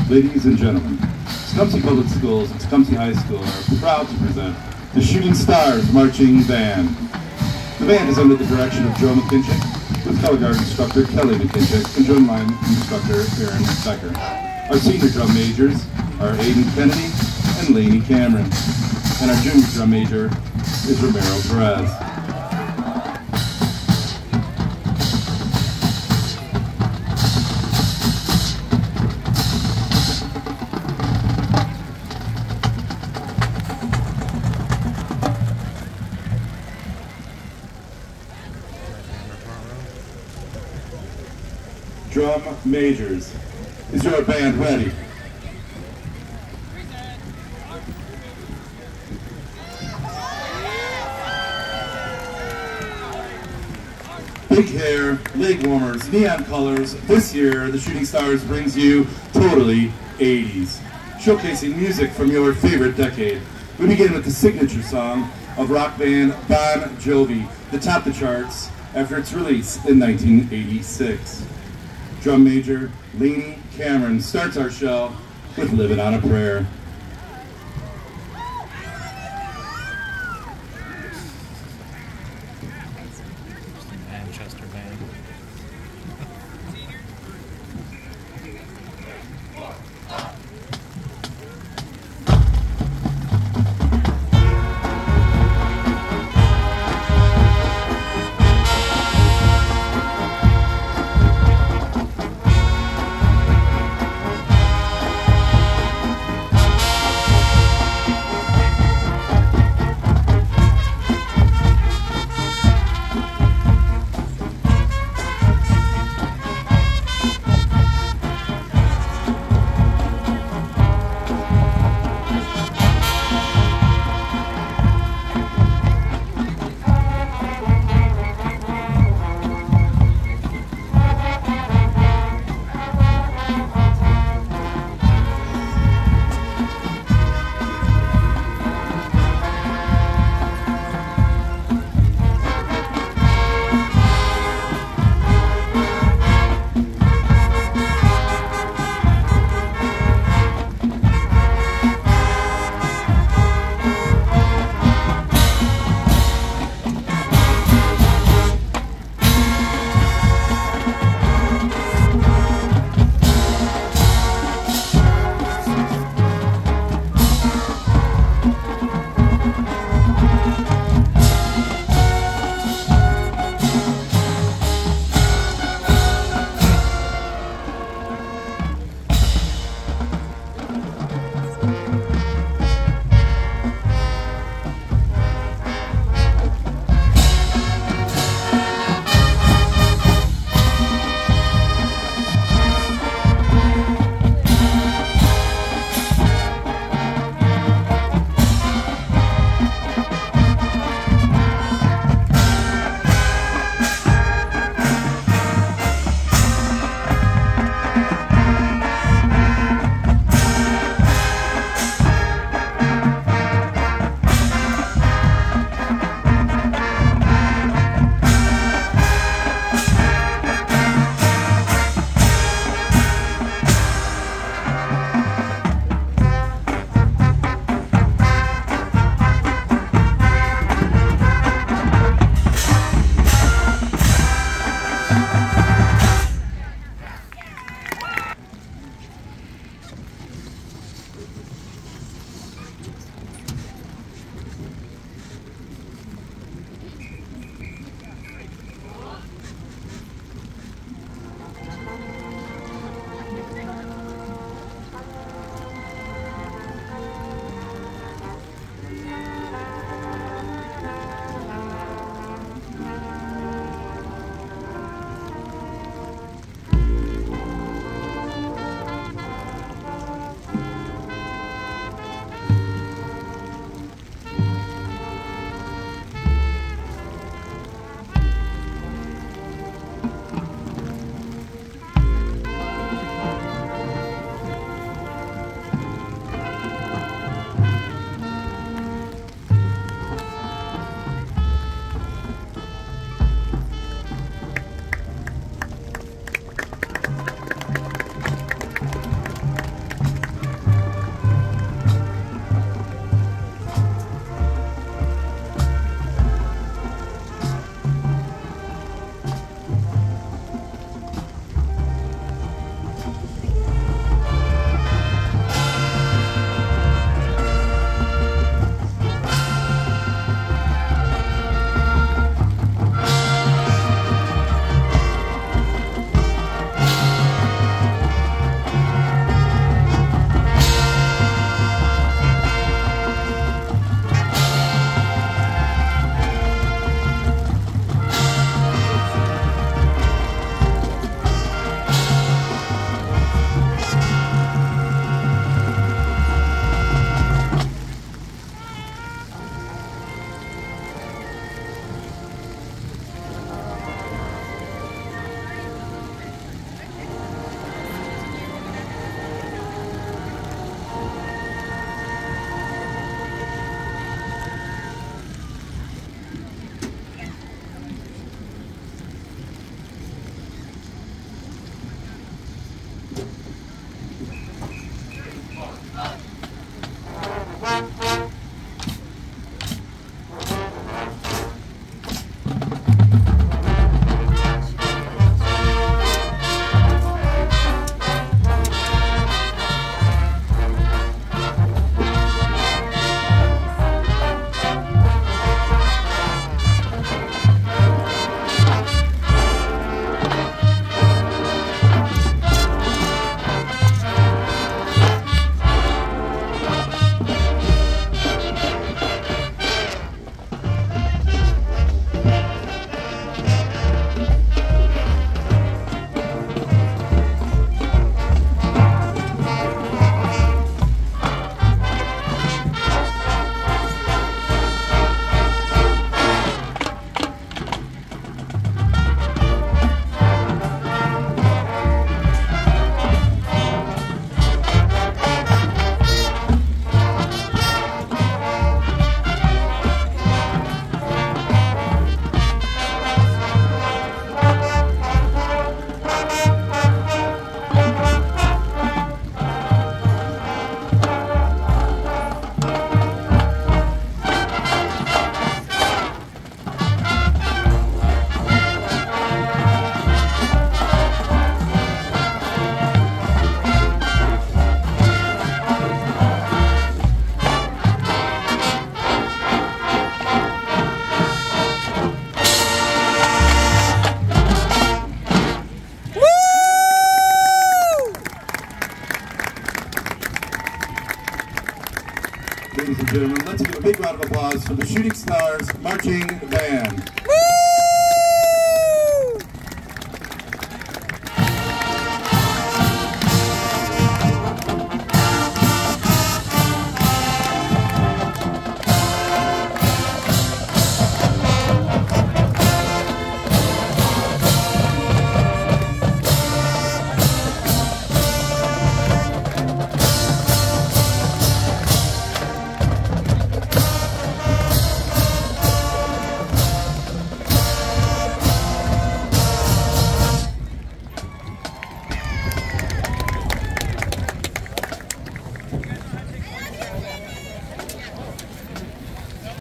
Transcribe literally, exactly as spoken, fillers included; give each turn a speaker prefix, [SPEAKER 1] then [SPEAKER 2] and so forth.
[SPEAKER 1] Ladies and gentlemen, Tecumseh Public Schools and Tecumseh High School are proud to present the Shooting Stars Marching Band. The band is under the direction of Joe McKinchick, with color guard instructor Kelly McKinchick and drum line instructor Aaron Becker. Our senior drum majors are Aiden Kennedy and Laney Cameron, and our junior drum major is Romero Perez. Drum majors, is your band ready? Big hair, leg warmers, neon colors. This year, the Shooting Stars brings you totally eighties, showcasing music from your favorite decade. We begin with the signature song of rock band Bon Jovi that topped the charts after its release in nineteen eighty-six. Drum major Laney Cameron starts our show with Living on a Prayer.
[SPEAKER 2] Manchester band.
[SPEAKER 1] of applause for the Shooting Stars Marching Band.
[SPEAKER 3] Woo!